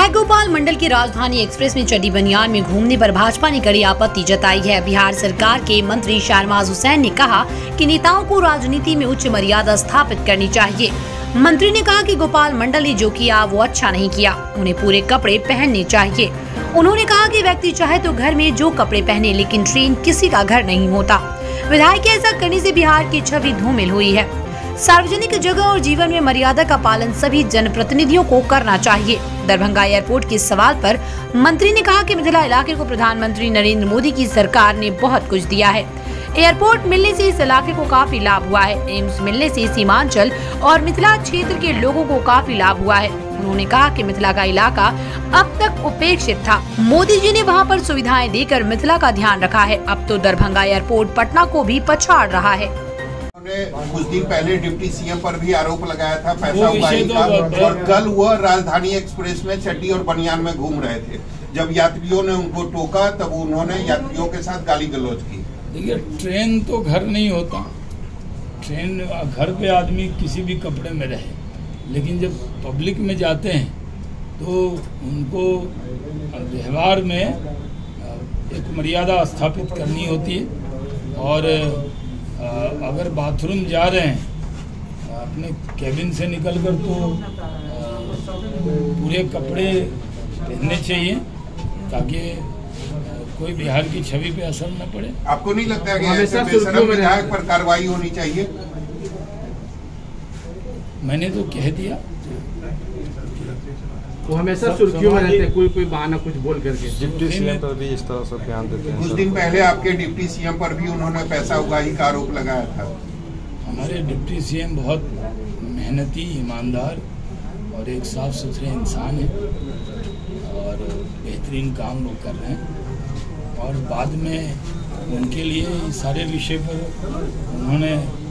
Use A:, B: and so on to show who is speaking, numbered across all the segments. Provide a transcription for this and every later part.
A: विधायक गोपाल मंडल की राजधानी एक्सप्रेस में चड्डी बनियान में घूमने पर भाजपा ने कड़ी आपत्ति जताई है। बिहार सरकार के मंत्री शहनवाज हुसैन ने कहा कि नेताओं को राजनीति में उच्च मर्यादा स्थापित करनी चाहिए। मंत्री ने कहा कि गोपाल मंडल ने जो किया वो अच्छा नहीं किया, उन्हें पूरे कपड़े पहनने चाहिए। उन्होंने कहा कि व्यक्ति चाहे तो घर में जो कपड़े पहने, लेकिन ट्रेन किसी का घर नहीं होता। विधायक के ऐसा करने से बिहार की छवि धूमिल हुई है। सार्वजनिक जगह और जीवन में मर्यादा का पालन सभी जनप्रतिनिधियों को करना चाहिए। दरभंगा एयरपोर्ट के सवाल पर मंत्री ने कहा कि मिथिला इलाके को प्रधानमंत्री नरेंद्र मोदी की सरकार ने बहुत कुछ दिया है। एयरपोर्ट मिलने से इस इलाके को काफी लाभ हुआ है। एम्स मिलने से सीमांचल और मिथिला क्षेत्र के लोगों को काफी लाभ हुआ है। उन्होंने कहा कि मिथिला का इलाका अब तक उपेक्षित था। मोदी जी ने वहां पर सुविधाएं देकर मिथिला का ध्यान रखा है। अब तो दरभंगा एयरपोर्ट पटना को भी पछाड़ रहा है।
B: कुछ दिन पहले डिप्टी सीएम पर भी आरोप लगाया था पैसा उगाही का, और कल वह राजधानी एक्सप्रेस में चड्डी और बनियान में घूम रहे थे। जब यात्रियों ने उनको टोका तब उन्होंने यात्रियों के साथ गाली गलौज की।
C: देखिए, ट्रेन तो घर नहीं होता। ट्रेन घर पे आदमी किसी भी कपड़े में रहे, लेकिन जब पब्लिक में जाते हैं तो उनको व्यवहार में एक मर्यादा स्थापित करनी होती है। और अगर बाथरूम जा रहे हैं अपने कैबिन से निकलकर तो पूरे कपड़े पहनने चाहिए ताकि कोई बिहार की छवि पे असर न पड़े।
B: आपको नहीं लगता कि ऐसे बेशरम विधायक पर कार्रवाई होनी चाहिए?
C: मैंने तो कह दिया,
D: वो हमेशा सुर्खियों में रहते हैं, कोई बहाना कुछ बोल करके।
E: डिप्टी सीएम पर भी इस तरह से बयान देते हैं।
B: कुछ दिन पहले आपके डिप्टी सीएम पर भी उन्होंने पैसा उगाही का आरोप लगाया था।
C: हमारे डिप्टी सीएम बहुत मेहनती, ईमानदार और एक साफ सुथरे इंसान है और बेहतरीन काम वो कर रहे हैं। और बाद में उनके लिए सारे विषय पर उन्होंने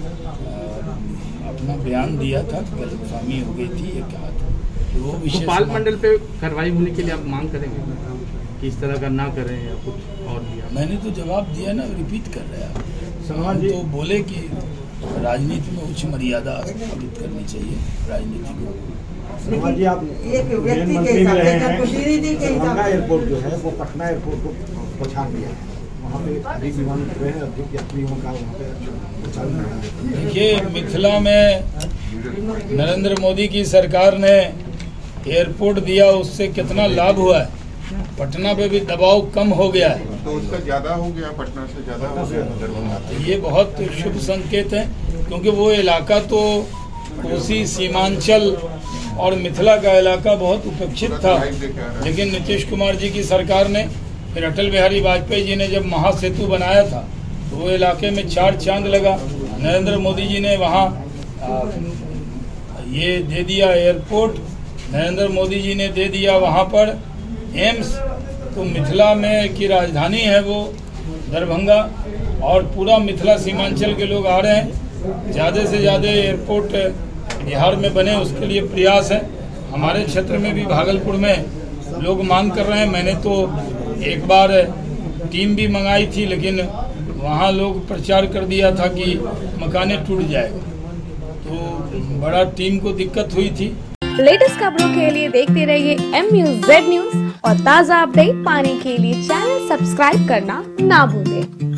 C: अपना बयान दिया था, गलतफहमी हो गई थी, ये कहा था। वो
D: गोपाल मंडल पे कार्रवाई होने के लिए आप मांग करेंगे कि इस तरह का ना करें या कुछ और दिया?
C: मैंने तो जवाब दिया ना, रिपीट कर रहे हैं। हम तो बोले कि राजनीति में उच्च मर्यादा स्थापित करनी चाहिए राजनीति को।
F: जी, आप रेल मंत्री भी रहे हैं। दरभंगा एयरपोर्ट जो है वो पटना एयरपोर्ट को पछाड़ दिया है। वहाँ पे अधिक विमान रहे हैं, अधिक यात्रियों का वहाँ पे।
C: देखिए, मिथिला में नरेंद्र मोदी की सरकार ने एयरपोर्ट दिया, उससे कितना लाभ हुआ है। पटना पे भी दबाव कम हो गया है,
B: तो उसका ज्यादा हो गया, पटना से ज्यादा हो गया दरभंगा।
C: तो ये बहुत शुभ संकेत है, क्योंकि वो इलाका तो कोसी, सीमांचल और मिथिला का इलाका बहुत उपेक्षित था। लेकिन नीतीश कुमार जी की सरकार ने, फिर अटल बिहारी वाजपेयी जी ने जब महासेतु बनाया था तो वो इलाके में 4 चांद लगा। नरेंद्र मोदी जी ने वहाँ ये दे दिया एयरपोर्ट, नरेंद्र मोदी जी ने दे दिया वहाँ पर एम्स। तो मिथिला में की राजधानी है वो दरभंगा, और पूरा मिथिला सीमांचल के लोग आ रहे हैं। ज़्यादा से ज़्यादा एयरपोर्ट बिहार में बने, उसके लिए प्रयास है। हमारे क्षेत्र में भी भागलपुर में लोग मांग कर रहे हैं। मैंने तो एक बार टीम भी मंगाई थी, लेकिन वहाँ लोग प्रचार कर दिया था कि मकाने टूट जाएगा, तो बड़ा टीम को दिक्कत हुई थी।
G: लेटेस्ट खबरों के लिए देखते रहिए MUZ न्यूज और ताज़ा अपडेट पाने के लिए चैनल सब्सक्राइब करना ना भूलें।